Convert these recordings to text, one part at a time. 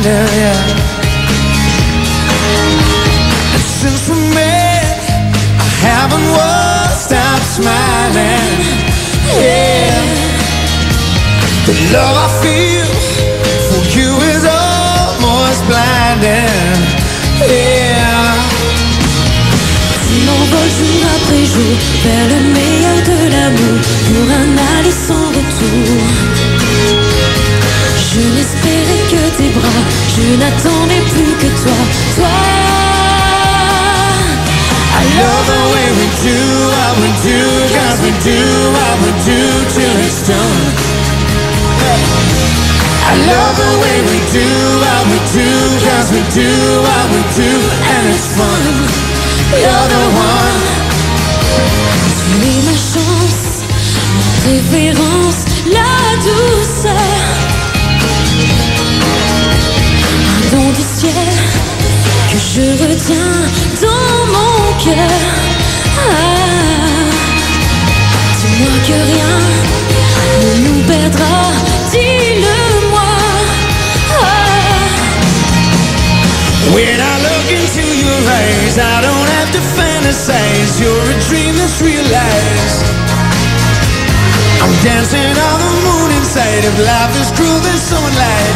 smiling, yeah. And since we met, I haven't stopped smiling, yeah. The love I feel for you is almost blinding, yeah. Tu m'envoles jour après jour vers le meilleur de l'amour, pour un aller sans retour. Je n'espérais que tes bras, je n'attendais plus que toi, toi. I love the way we do what we do, 'cause we do what we do till it's done. I love the way we do what we do, 'cause we do what we do and it's fun. You're the one. Tu es ma chance, ma préférence, la douceur. Un don du ciel que je retiens dans mon cœur. Ah, dis-moi que rien ne nous perdra, dis-le-moi. Ah. When I look into your eyes, I don't have to fantasize. You're a dream that's realized. I'm dancing on the moon inside of life is cruel, there's so light,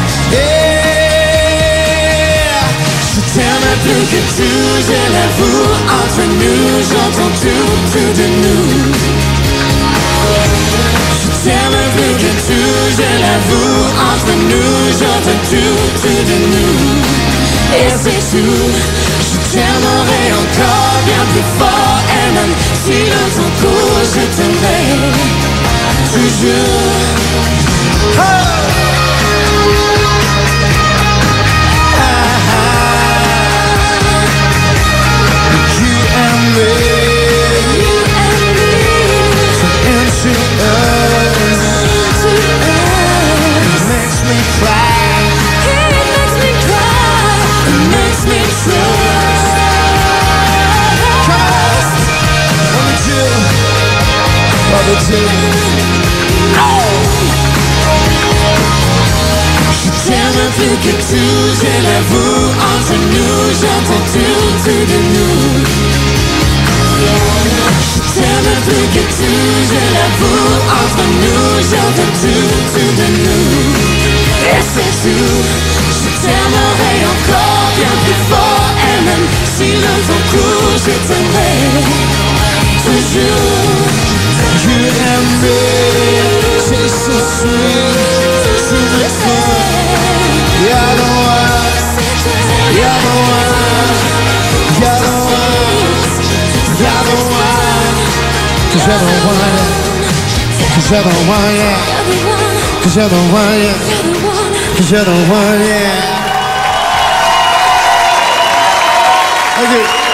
yeah. Je t'aime plus que tout, je l'avoue. Entre nous, j'entends tout de nous. Je t'aime plus que tout, je l'avoue. Entre nous, j'entends tout de nous. Et c'est tout. Je t'aimerai encore bien plus fort. Et même si le temps court, je t'aimerai toujours. Oh! You and me, so into us. It makes me cry. It makes me trust. What we do. Je t'aime plus que tout, je l'avoue. Entre nous, j'entends tout de nous. Je t'aime plus que tout, je l'avoue. Entre nous, j'entends tout de nous. Et c'est tout. Je t'aimerai encore bien plus fort. Et même si le temps court, je t'aimerai toujours. You and me, taste so sweet, to the fun. You're the one, you're the one, you're the one, you're the one. 'Cause you're the one, 'cause you're the one, yeah. 'Cause you're the one, yeah. 'Cause you're the one, yeah. Okay.